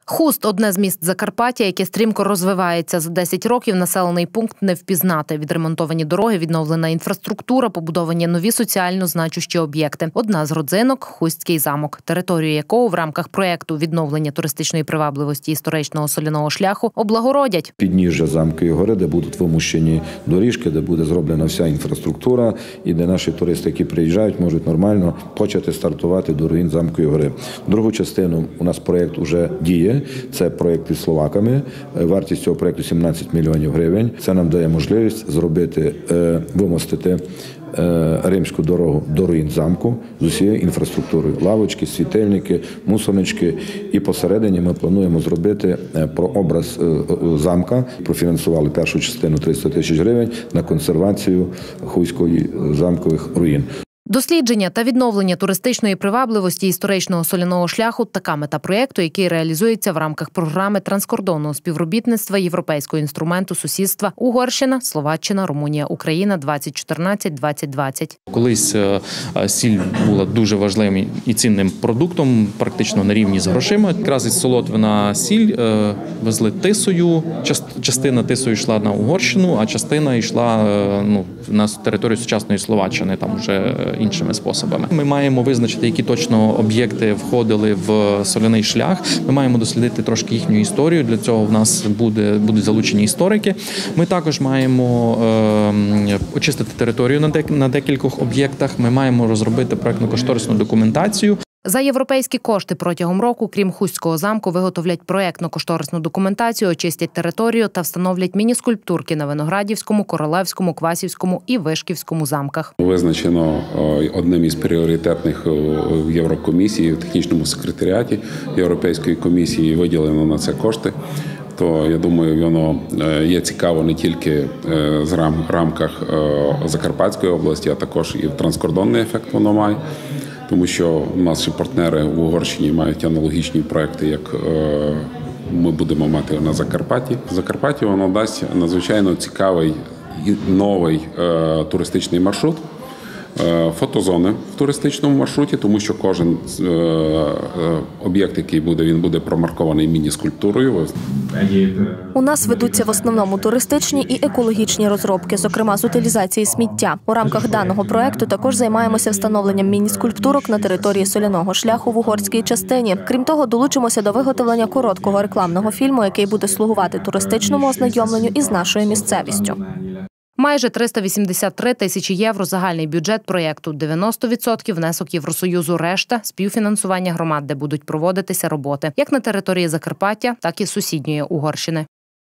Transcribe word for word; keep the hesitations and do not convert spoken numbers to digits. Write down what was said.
Хуст – одне з міст Закарпаття, яке стрімко розвивається. За десять років населений пункт не впізнати. Відремонтовані дороги, відновлена інфраструктура, побудовані нові соціально значущі об'єкти. Одна з родзинок – Хустський замок, територію якого в рамках проєкту відновлення туристичної привабливості історичного соляного шляху облагородять. Підніжжя Замкової гори, де будуть вимощені доріжки, де буде зроблена вся інфраструктура і де наші туристи, які приїжджають, можуть нормально почати стартувати до руїн Замкової гори. Другу частину у нас проєкт вже діє. Це проєкт із словаками. Вартість цього проєкту сімнадцять мільйонів гривень. Це нам дає можливість зробити, вимостити римську дорогу до руїн замку з усією інфраструктурою. Лавочки, світильники, мусорнички. І посередині ми плануємо зробити прообраз замка. Профінансували першу частину триста тисяч гривень на консервацію Хуської замкових руїн. Дослідження та відновлення туристичної привабливості історичного соляного шляху – така мета проєкту, який реалізується в рамках програми транскордонного співробітництва Європейського інструменту сусідства Угорщина, Словаччина, Румунія, Україна двадцять чотирнадцять - двадцять двадцять. Колись сіль була дуже важливим і цінним продуктом, практично на рівні з грошима. Якраз із Солотвина сіль везли Тисою, частина Тисою йшла на Угорщину, а частина йшла ну, на територію сучасної Словаччини, там вже іншими способами. Ми маємо визначити, які точно об'єкти входили в соляний шлях. Ми маємо дослідити трошки їхню історію. Для цього в нас буде, будуть залучені історики. Ми також маємо е, очистити територію на, дек, на декількох об'єктах. Ми маємо розробити проєктно-кошторисну документацію. За європейські кошти протягом року, крім Хустського замку, виготовлять проєктно-кошторисну документацію, очистять територію та встановлять міні-скульптурки на Виноградівському, Королевському, Квасівському і Вишківському замках. Визначено одним із пріоритетних в Єврокомісії, в технічному секретаріаті Європейської комісії виділено на це кошти. То, я думаю, воно є цікаво не тільки в рамках Закарпатської області, а також і в транскордонний ефект воно має. Тому що наші партнери в Угорщині мають аналогічні проекти, як ми будемо мати на Закарпатті. В Закарпатті воно дасть надзвичайно цікавий і новий туристичний маршрут. Фотозони в туристичному маршруті, тому що кожен об'єкт, який буде, він буде промаркований міні-скульптурою. У нас ведуться в основному туристичні і екологічні розробки, зокрема з утилізації сміття. У рамках даного проєкту також займаємося встановленням міні-скульптурок на території соляного шляху в угорській частині. Крім того, долучимося до виготовлення короткого рекламного фільму, який буде слугувати туристичному ознайомленню із нашою місцевістю. Майже триста вісімдесят три тисячі євро – загальний бюджет проєкту, дев'яносто відсотків – внесок Євросоюзу, решта – співфінансування громад, де будуть проводитися роботи, як на території Закарпаття, так і сусідньої Угорщини.